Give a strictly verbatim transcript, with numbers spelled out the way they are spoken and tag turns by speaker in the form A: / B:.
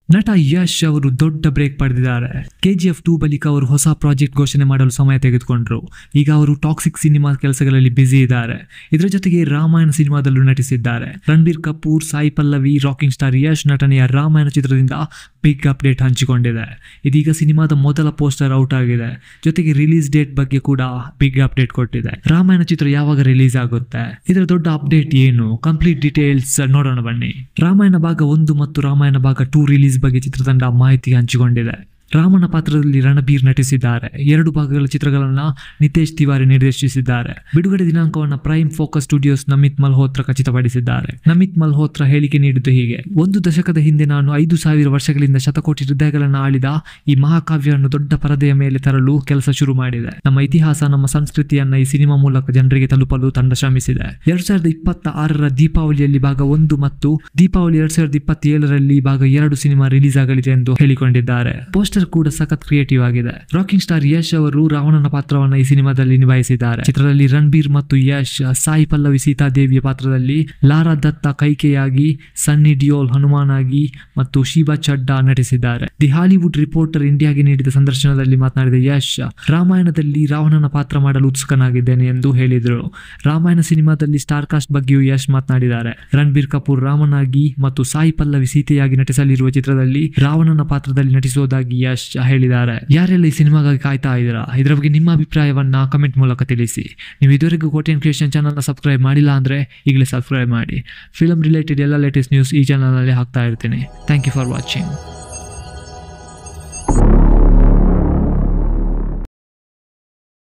A: ನಟ ಯಶ್ ಅವರು ದೊಡ್ಡ ಬ್ರೇಕ್ ಪಡೆದಿದ್ದಾರೆ. ಕೆಜಿಎಫ್ ಟೂ ಬಳಿಕ ಅವರು ಹೊಸ ಪ್ರಾಜೆಕ್ಟ್ ಘೋಷಣೆ ಮಾಡಲು ಸಮಯ ತೆಗೆದುಕೊಂಡ್ರು. ಈಗ ಅವರು ಟಾಕ್ಸಿಕ್ ಸಿನಿಮಾ ಕೆಲಸಗಳಲ್ಲಿ ಬ್ಯುಸಿ ಇದ್ದಾರೆ. ಇದರ ಜೊತೆಗೆ ರಾಮಾಯಣ ಸಿನಿಮಾದಲ್ಲೂ ನಟಿಸಿದ್ದಾರೆ. ರಣಬೀರ್ ಕಪೂರ್, ಸಾಯಿ ಪಲ್ಲವಿ, ರಾಕಿಂಗ್ ಸ್ಟಾರ್ ಯಶ್ ನಟನೆಯ ರಾಮಾಯಣ ಚಿತ್ರದಿಂದ ಬಿಗ್ ಅಪ್ಡೇಟ್ ಹಂಚಿಕೊಂಡಿದೆ. ಇದೀಗ ಸಿನಿಮಾದ ಮೊದಲ ಪೋಸ್ಟರ್ ಔಟ್ ಆಗಿದೆ. ಜೊತೆಗೆ ರಿಲೀಸ್ ಡೇಟ್ ಬಗ್ಗೆ ಕೂಡ ಬಿಗ್ ಅಪ್ಡೇಟ್ ಕೊಟ್ಟಿದೆ. ರಾಮಾಯಣ ಚಿತ್ರ ಯಾವಾಗ ರಿಲೀಸ್ ಆಗುತ್ತೆ, ಇದರ ದೊಡ್ಡ ಅಪ್ಡೇಟ್ ಏನು, ಕಂಪ್ಲೀಟ್ ಡೀಟೇಲ್ಸ್ ನೋಡೋಣ ಬನ್ನಿ. ರಾಮಾಯಣ ಭಾಗ ಒಂದು ಮತ್ತು ರಾಮಾಯಣ ಭಾಗ ಟೂ ರಿಲೀಸ್ ಬಗ್ಗೆ ಚಿತ್ರತಂಡ ಮಾಹಿತಿ ಹಂಚಿಕೊಂಡಿದೆ. ರಾಮನ ಪಾತ್ರದಲ್ಲಿ ರಣಬೀರ್ ನಟಿಸಿದ್ದಾರೆ. ಎರಡು ಭಾಗಗಳ ಚಿತ್ರಗಳನ್ನ ನಿತೇಶ್ ತಿವಾರಿ ನಿರ್ದೇಶಿಸಿದ್ದಾರೆ. ಬಿಡುಗಡೆ ದಿನಾಂಕವನ್ನ Prime Focus Studios Namit Malhotra ಖಚಿತಪಡಿಸಿದ್ದಾರೆ. ನಮಿತ್ ಮಲ್ಹೋತ್ರ ಹೇಳಿಕೆ ನೀಡಿದ್ದು ಹೀಗೆ: ಒಂದು ದಶಕದ ಹಿಂದೆ ನಾನು ಐದು ಸಾವಿರ ವರ್ಷಗಳಿಂದ ಶತಕೋಟಿ ಹೃದಯಗಳನ್ನು ಆಳಿದ ಈ ಮಹಾಕಾವ್ಯವನ್ನು ದೊಡ್ಡ ಪರದೆಯ ಮೇಲೆ ತರಲು ಕೆಲಸ ಶುರು ಮಾಡಿದೆ. ನಮ್ಮ ಇತಿಹಾಸ, ನಮ್ಮ ಸಂಸ್ಕೃತಿಯನ್ನ ಈ ಸಿನಿಮಾ ಮೂಲಕ ಜನರಿಗೆ ತಲುಪಲು ತಂಡ ಶ್ರಮಿಸಿದೆ. ಎರಡ್ ಸಾವಿರದ ಇಪ್ಪತ್ತ ಆರರ ದೀಪಾವಳಿಯಲ್ಲಿ ಭಾಗ ಒಂದು ಮತ್ತು ದೀಪಾವಳಿ ಎರಡ್ ಸಾವಿರದ ಇಪ್ಪತ್ತೇಳರಲ್ಲಿ ಭಾಗ ಎರಡು ಸಿನಿಮಾ ರಿಲೀಸ್ ಆಗಲಿದೆ ಎಂದು ಹೇಳಿಕೊಂಡಿದ್ದಾರೆ. ಪೋಸ್ಟರ್ ಕೂಡ ಸಖತ್ ಕ್ರಿಯೇಟಿವ್ ಆಗಿದೆ. ರಾಕಿಂಗ್ ಸ್ಟಾರ್ ಯಶ್ ಅವರು ರಾವಣನ ಪಾತ್ರವನ್ನ ಈ ಸಿನಿಮಾದಲ್ಲಿ ನಿಭಾಯಿಸಿದ್ದಾರೆ. ಚಿತ್ರದಲ್ಲಿ ರಣಬೀರ್ ಮತ್ತು ಯಶ್, ಸಾಯಿ ಪಲ್ಲವಿ ಸೀತಾದೇವಿಯ ಪಾತ್ರದಲ್ಲಿ, ಲಾರಾ ದತ್ತ ಕೈಕೆಯಾಗಿ, ಸನ್ನಿ ಡಿಯೋಲ್ ಹನುಮಾನ್ ಆಗಿ ಮತ್ತು ಶೀಬಾ ಚಡ್ಡಾ ನಟಿಸಿದ್ದಾರೆ. ದಿ ಹಾಲಿವುಡ್ ರಿಪೋರ್ಟರ್ ಇಂಡಿಯಾಗೆ ನೀಡಿದ ಸಂದರ್ಶನದಲ್ಲಿ ಮಾತನಾಡಿದ ಯಶ್, ರಾಮಾಯಣದಲ್ಲಿ ರಾವಣನ ಪಾತ್ರ ಮಾಡಲು ಉತ್ಸುಕನಾಗಿದ್ದೇನೆ ಎಂದು ಹೇಳಿದರು. ರಾಮಾಯಣ ಸಿನಿಮಾದಲ್ಲಿ ಸ್ಟಾರ್ ಕಾಸ್ಟ್ ಬಗ್ಗೆಯೂ ಯಶ್ ಮಾತನಾಡಿದ್ದಾರೆ. ರಣಬೀರ್ ಕಪೂರ್ ರಾಮನಾಗಿ ಮತ್ತು ಸಾಯಿ ಪಲ್ಲವಿ ಸೀತೆಯಾಗಿ ನಟಿಸಲಿರುವ ಚಿತ್ರದಲ್ಲಿ ರಾವಣನ ಪಾತ್ರದಲ್ಲಿ ನಟಿಸುವುದಾಗಿ ಯಶ್ ಹೇಳಿದ್ದಾರೆ. ಯಾರೆಲ್ಲ ಈ ಸಿನಿಮಾಗಾಗಿ ಕಾಯ್ತಾ ಇದ್ದೀರಾ, ಇದರ ಬಗ್ಗೆ ನಿಮ್ಮ ಅಭಿಪ್ರಾಯವನ್ನ ಕಮೆಂಟ್ ಮೂಲಕ ತಿಳಿಸಿ. ನೀವು ಇದುವರೆಗೂ ಕೋಟಿಯನ್ ಕ್ರಿಯೇಷನ್ ಚಾನಲ್ನ ಸಬ್ಸ್ಕ್ರೈಬ್ ಮಾಡಿಲ್ಲ ಅಂದ್ರೆ ಈಗಲೇ ಸಬ್ಸ್ಕ್ರೈಬ್ ಮಾಡಿ. ಫಿಲ್ಮ್ ರಿಲೇಟೆಡ್ ಎಲ್ಲ ಲೇಟೆಸ್ಟ್ ನ್ಯೂಸ್ ಈ ಚಾನಲ್ನಲ್ಲಿ ಹಾಕ್ತಾ ಇರ್ತೀನಿ. Thank you for watching.